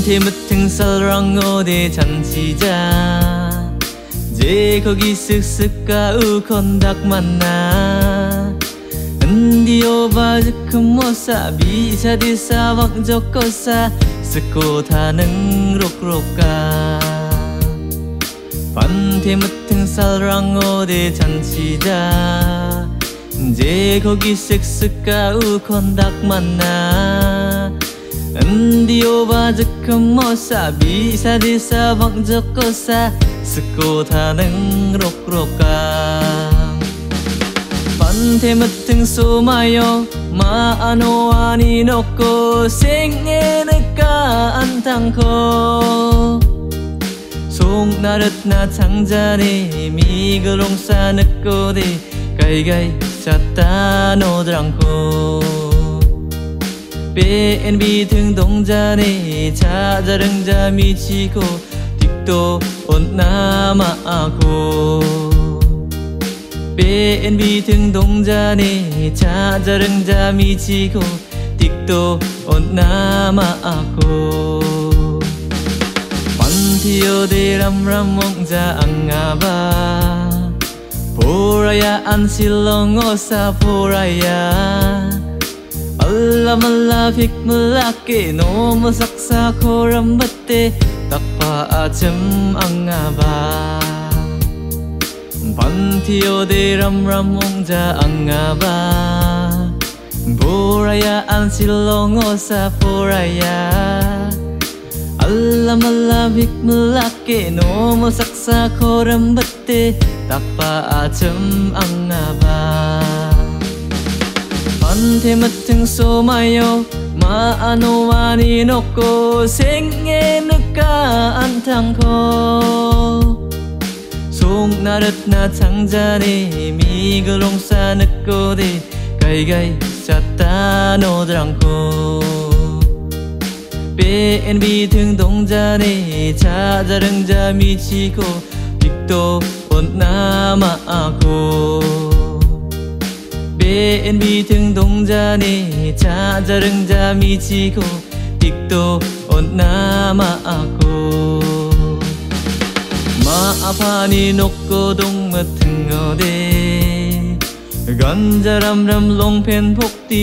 밤새 무튼 썰렁어대 잔치자 제 거기 쓱쓱 가우 건닥 만나 은디오 바즈크 모사 비사 디사 왕조코사 스코 타능 록록가 밤새 무튼 썰렁어대 잔치자 제 거기 쓱쓱 가우 건닥 만나 은디오 바즈크 모사 비사 디사 왕조코사 스코 타능 록록가 밤새 무튼 소마요 마아노 아니 놓고 생애느까 안탕코 송나릇 나 창자네 미그롱사 느꼬데 가이가이 샷다 노드랑코 BNB 등동자네 자자릉자 미치고 틱도 온나마고 BNB 등동자네 자자릉자 미치고 틱도 온나마고 반티오데 람람몽자 앙아바 보라야 안실렁어사 보라야 알라말라 빅물라께 너무 삭사 고람바때 딱파 아점 앙아바 반티오데 람람몽자 앙아바 보라야 안실렁어사 보라야 알라말라 빅물라께 너무 삭사 고람바때 딱파 아점 앙아바 밤새 무튼 소마요 마아노 아니 놓고 생애느까 안탕코 송나릇 나 창자네 미그롱사 느꼬데 가이가이 샷다 노드랑코 BNB 등동자네 자자릉자 미치고 틱도 온나마고 BNB 등동자네 자자릉자 미치고 틱도 온나마고 마아파니 놓고 동무등어대 간자람람 롱펜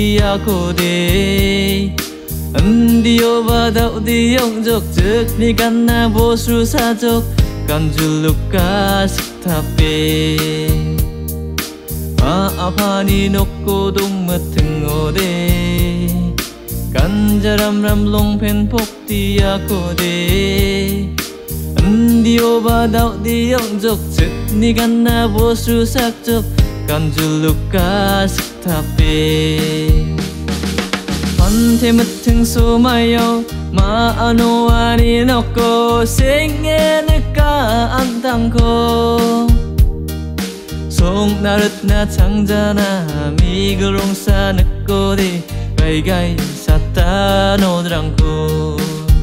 복디야고대 은디오 바다우디 영적 즉니 간나 보수사적 간줄루까 식탑배 마아파니 놓고 동무등어대 간자람람 롱펜 복디야고대 은디오 바다우디 영적 즉니 간나 보수삭적 간줄루까 식탑배 밤새 무튼 소마요 마아노 아니 놓고 생애느까 안탕코 송나릇 나 창자나 미그롱사 느꼬데 가이가이 샷다 노드랑코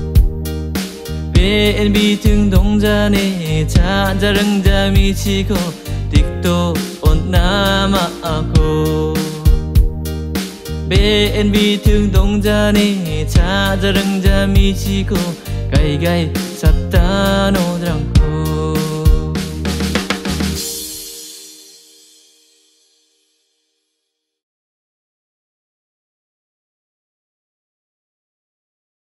BNB 등동자네 자자릉자 미치고 틱도 온나마고 BNB 등동자네 자자릉자 미치고 가이가이 샷다 노드랑코